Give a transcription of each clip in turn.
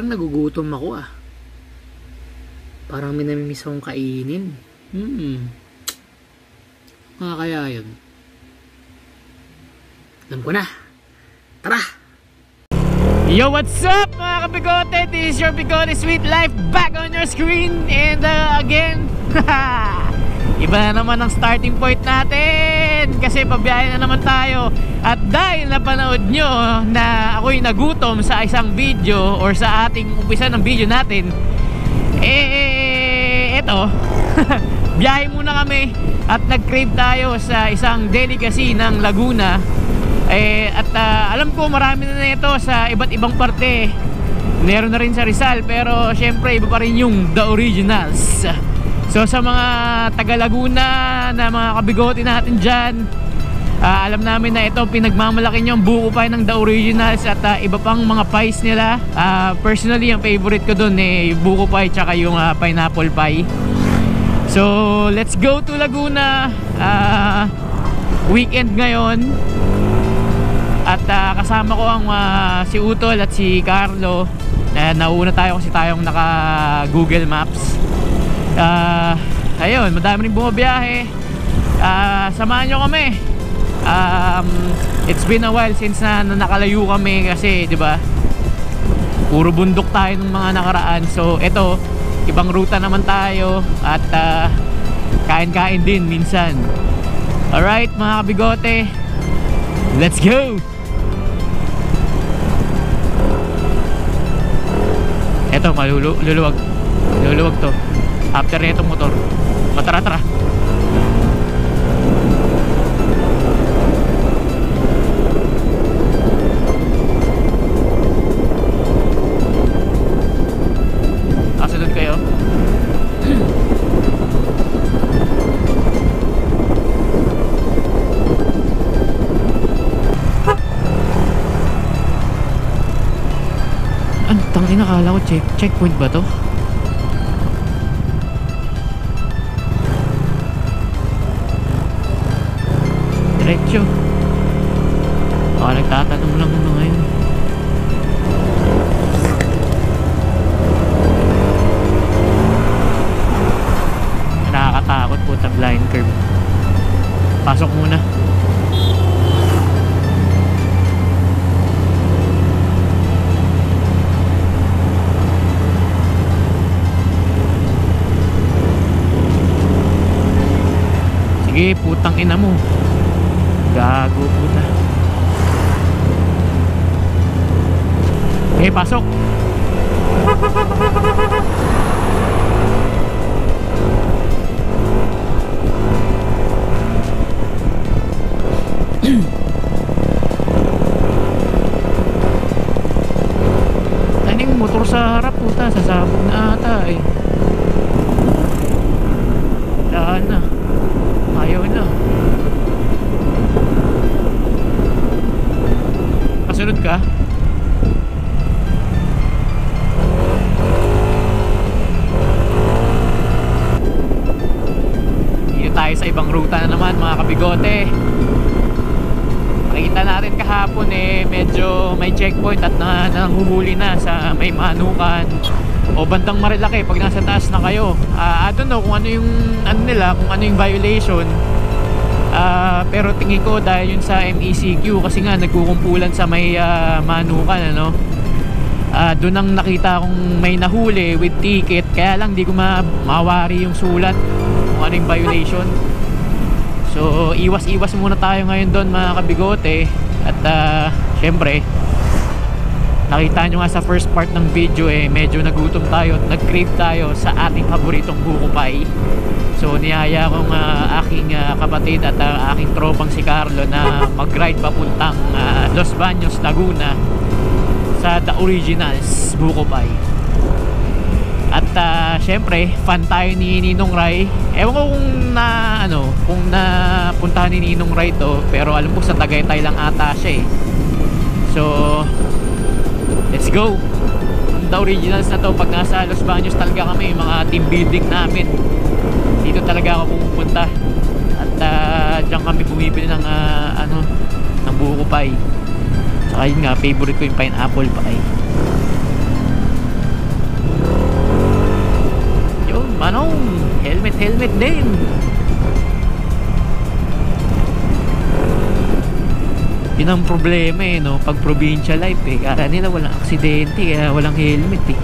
nagugutom ako ah. Parang may namimiss akong kainin. Kaya yun. Alam ko na. Tara! Yo, what's up mga kabigote? This is your Bigote Sweet Life back on your screen. And again, iba na naman ang starting point natin. Kasi pabiyahe na naman tayo. At dahil napanood nyo na ako'y nagutom sa isang video or sa ating umpisa ng video natin, eto biyahe muna kami at nag-crave tayo sa isang delicacy ng Laguna. Alam ko marami na ito sa iba't ibang parte. Meron na rin sa Rizal, pero syempre iba pa rin yung The Originals. So sa mga taga Laguna na mga kabigote natin dyan, alam namin na ito pinagmamalaki nyo ang buko pie ng The Originals at iba pang mga pies nila. Personally, ang favorite ko dun yung buko pie tsaka yung pineapple pie. So let's go to Laguna. Weekend ngayon. At kasama ko ang si Utol at si Carlo. Nauna tayo kasi tayong naka Google Maps. Ayun, madami rin bumabiyahe. Samahan nyo kami. It's been a while since na nakalayo kami kasi 'di ba? Puro bundok tayo ng mga nakaraan. So ito, ibang ruta naman tayo at kain-kain din minsan. Alright mga kabigote, let's go! Eto, luluwag to after nitong motor. Tara. Kasunod kayo. Tangina, akala ko checkpoint ba to? Diretso. Baka nagtatanong lang ano ngayon. Nakakatakot po, blind curve. Pasok muna. Sige, putang ina mo. Gago, puta. Okay, pasok. Taning motor sa harap, puta. Sasabog na ata eh. Daan na. Ayaw na. Kasunod ka? Dito tayo sa ibang ruta na naman mga kabigote. Nakita natin kahapon medyo may checkpoint at nanguhuli na sa may Manukan o bandang Marilaki pag nasa taas na kayo. I don't know kung ano yung nila, kung ano yung violation. Pero tingin ko dahil yun sa MECQ kasi nga nagkukumpulan sa may Manukan, ano. Doon ang nakita kong may nahuli with ticket, kaya lang di ko mawari yung sulat kung ano yung violation. So iwas muna tayo ngayon doon mga kabigote. At syempre nakita nyo nga sa first part ng video medyo nagutom tayo at nag-crave tayo sa ating paboritong buko pie. So niyaya kong aking kapatid at aking tropang si Carlo na mag-ride papuntang Los Baños, Laguna sa The Originals buko pie. At syempre fan tayo ni Ninong Rai. Ewan ko kung napuntahan ni Ninong Rai to, pero alam ko sa Tagaytay lang ata siya So let's go. The Originals na to, pag nasa Los Baños talaga kami, mga team building namin, dito talaga ako pupunta. At dyan kami bumibili ng ng buko pie. Saka yun nga, favorite ko yung pineapple pie. helmet din. Yun ang problema eh, no? Pag provincial life eh, kaya nila walang aksidente, kaya walang helmet eh.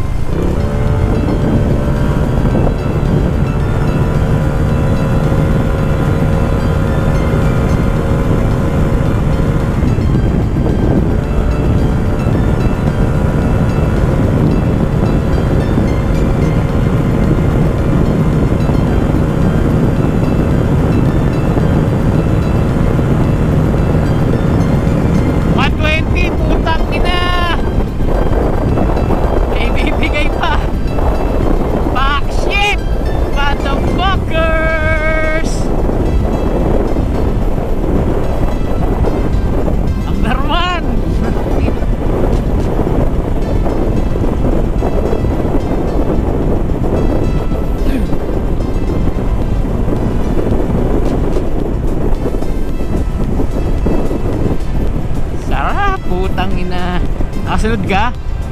Nakasunod ka?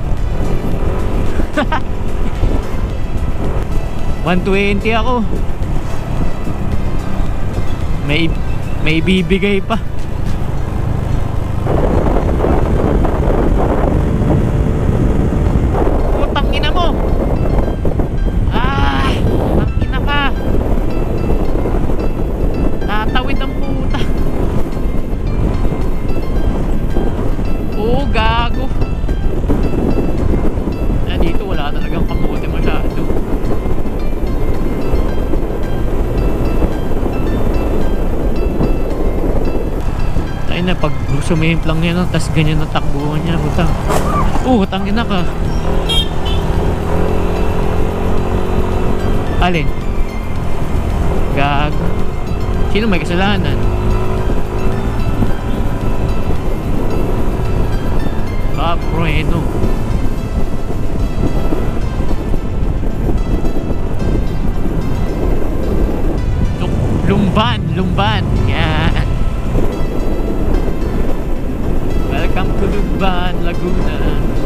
120 ako. May bibigay pa. Putang ina mo. Ay, putang ina ka. Natawid ang puta. Oo, gago. Dito wala talagang kamote masyado. Ay na, pag sumimplang yan, tas ganyan na takbuhan niya, butang. Tangin na ka. Alin? Gago. Sino may kasalanan? Bueno. Lumban. Yan. Welcome to Lumban, Laguna.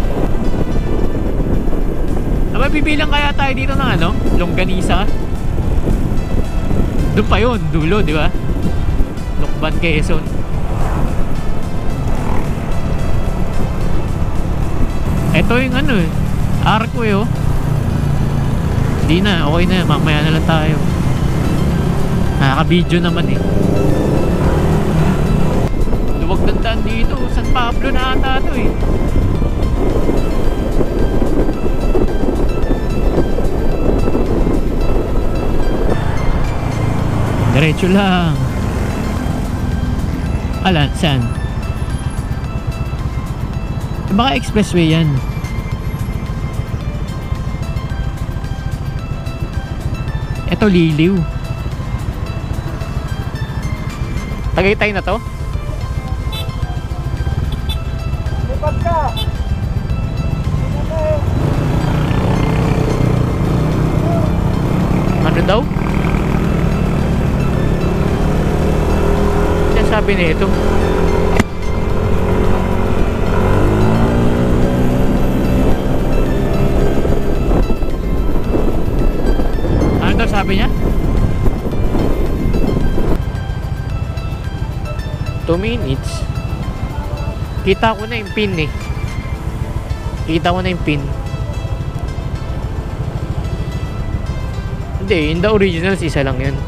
Bibilang kaya tayo dito ng ano? Longganisa. Doon pa yun, dulo, di ba? Lumban, Quezon. Ito yung ano eh, arco eh, oh. Hindi na, okay na, mamaya na lang tayo. Nakaka-video naman eh. Luwag dandaan dito, San Pablo na ata ito eh. Diretso lang. Alan, saan? Baka expressway yan. Ito Liliw. Tagaytay na to? Lipat ka! Ano daw? Siya sabi nito. Sabi niya 2 minutes. Kita ko na yung pin eh. Kita ko na yung pin. Hindi, in the originals isa lang yun.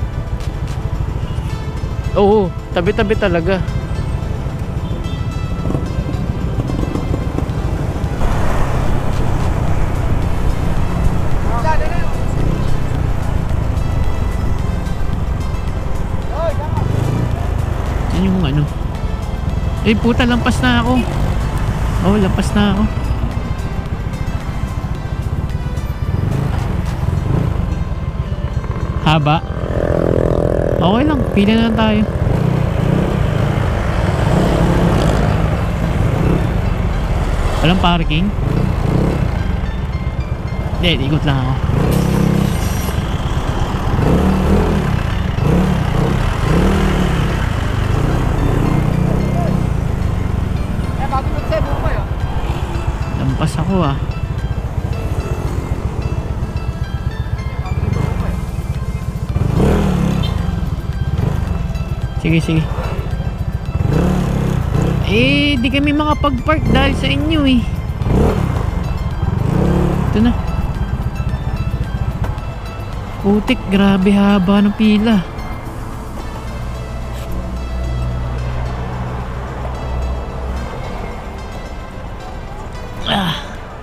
Oo, tabi-tabi talaga. Yung ano, eh puta, lampas na ako. Oh, lampas na ako. Haba. Okay lang, pila na lang tayo. Walang parking. Hindi, ikot lang ako. Lampas ako ah. Sige, sige. Eh, di kami makapag-park dahil sa inyo eh. Ito na. Putik, grabe haba ng pila. Ah.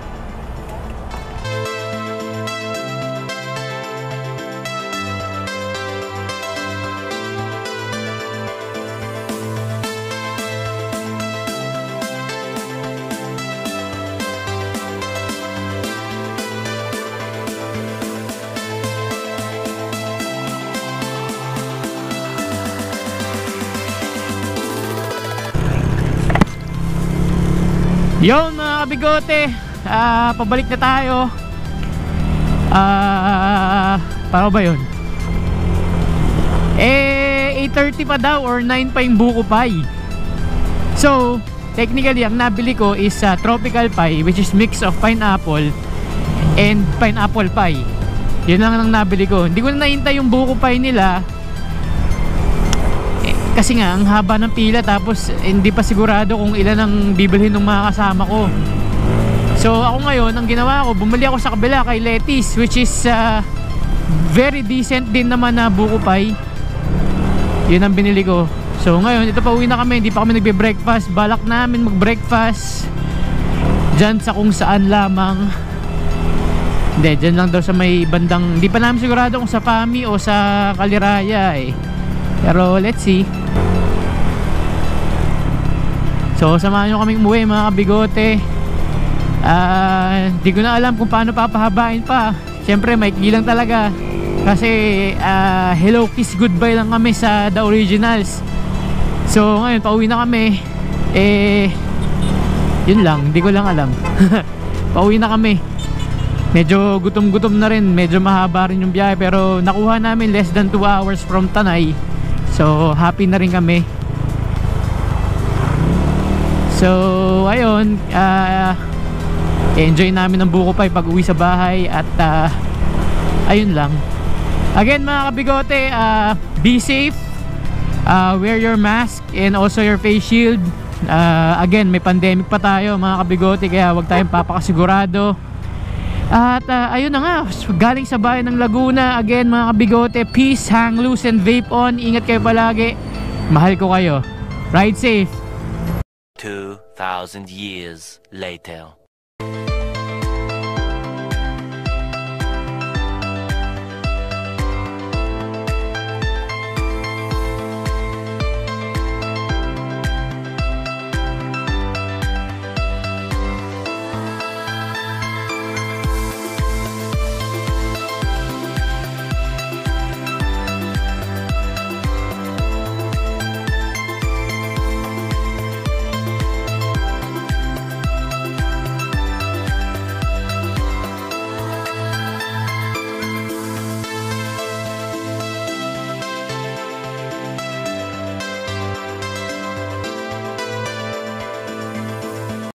Yon mga kabigote, pabalik na tayo. Paano ba yun? 8:30 pa daw or 9 pa yung buko pie. So technically ang nabili ko is tropical pie, which is mix of pineapple and pineapple pie. Yun lang ang nabili ko. Hindi ko na nahintay yung buko pie nila kasi nga ang haba ng pila, tapos hindi pa sigurado kung ilan ang bibilhin ng mga kasama ko. So ako ngayon, ang ginawa ko, bumili ako sa kabila kay Letty's, which is very decent din naman na buko pie. Yun ang binili ko. So ngayon, ito pa, uwi na kami, hindi pa kami nagbe-breakfast. Balak namin mag-breakfast dyan sa kung saan lamang. Hindi, dyan lang daw sa may bandang, hindi pa namin sigurado kung sa Pami o sa Kaliraya eh. Pero let's see. So samahan nyo kaming umuwi mga kabigote. Di ko na alam kung paano papahabain pa. Siyempre may kilang talaga. Kasi hello kiss goodbye lang kami sa The Originals. So ngayon pauwi na kami. Yun lang, hindi ko lang alam. Pauwi na kami. Medyo gutom-gutom na rin. Medyo mahaba rin yung biyahe, pero nakuha namin less than 2 hours from Tanay. So happy na rin kami. So ayun, enjoy namin ng buko pie pag uwi sa bahay. At ayun lang. Again mga kabigote, be safe, wear your mask and also your face shield. Again, may pandemic pa tayo mga kabigote, kaya huwag tayong papakasigurado. At ayun na nga, galing sa bayan ng Laguna. Again mga kabigote, peace, hang loose and vape on. Ingat kayo palagi. Mahal ko kayo. Ride safe. 2,000 years later.